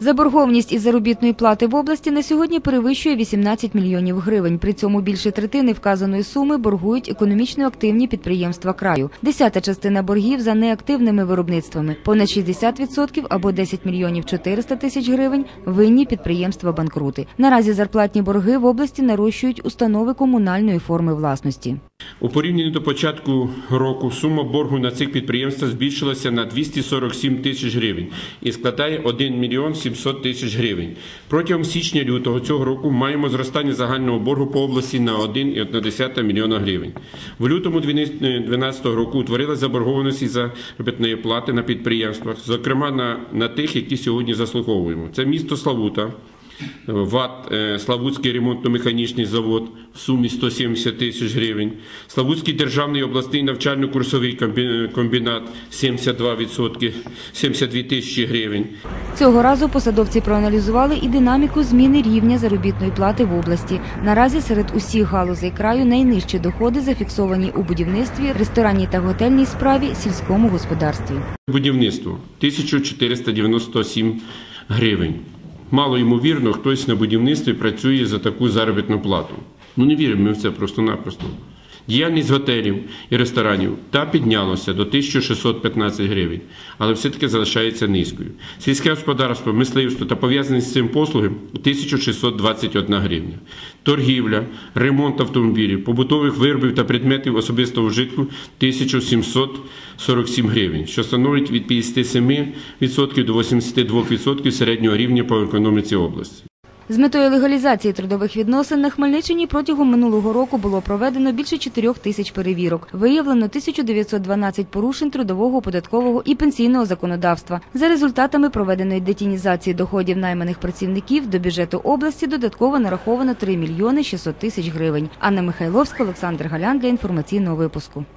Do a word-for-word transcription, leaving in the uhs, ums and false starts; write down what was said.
Заборгованість із заробітної плати в області на сьогодні перевищує вісімнадцять мільйонів гривень. При цьому більше третини вказаної суми боргують економічно активні підприємства краю. Десята частина боргів за неактивними виробництвами. Понад шістдесят відсотків або десять мільйонів чотириста тисяч гривень винні підприємства-банкрути. Наразі зарплатні борги в області нарощують установи комунальної форми власності. У порівнянні до початку року сума боргу на цих підприємствах збільшилася на двісті сорок сім тисяч гривень і складає один мільйон сімсот тисяч гривень. Протягом січня-лютого цього року маємо зростання загального боргу по області на один цілих одна десята мільйона гривень. В лютому дві тисячі дванадцятого року утворилась заборгованість за заробітної плати на підприємствах, зокрема на, на тих, які сьогодні заслуговуємо. Це місто Славута, ВАТ Славутський ремонтно-механічний завод в сумі сто сімдесят тисяч гривень, Славутський державний обласний навчально-курсовий комбінат сімдесят два відсотки, сімдесят дві тисячі гривень. Цього разу посадовці проаналізували і динаміку зміни рівня заробітної плати в області. Наразі серед усіх галузей краю найнижчі доходи зафіксовані у будівництві, ресторанній та готельній справі, сільському господарстві. Будівництво – тисяча чотириста дев'яносто сім гривень. Мало ймовірно, хтось на будівництві працює за таку заробітну плату. Ну не віримо ми в це просто-напросто. Діяльність готелів і ресторанів та піднялося до тисячі шістсот п'ятнадцять гривень, але все-таки залишається низькою. Сільське господарство, мисливство та пов'язані з цим послуги – тисяча шістсот двадцять одна гривня. Торгівля, ремонт автомобілів, побутових виробів та предметів особистого вжитку – тисяча сімсот сорок сім гривень, що становить від п'ятдесят сім відсотків до вісімдесят два відсотки середнього рівня по економіці області. З метою легалізації трудових відносин на Хмельниччині протягом минулого року було проведено більше чотирьох тисяч перевірок. Виявлено тисячу дев'ятсот дванадцять порушень трудового, податкового і пенсійного законодавства. За результатами проведеної детінізації доходів найманих працівників до бюджету області додатково нараховано три мільйони шістсот тисяч гривень. Анна Михайловська, Олександр Галян для інформаційного випуску.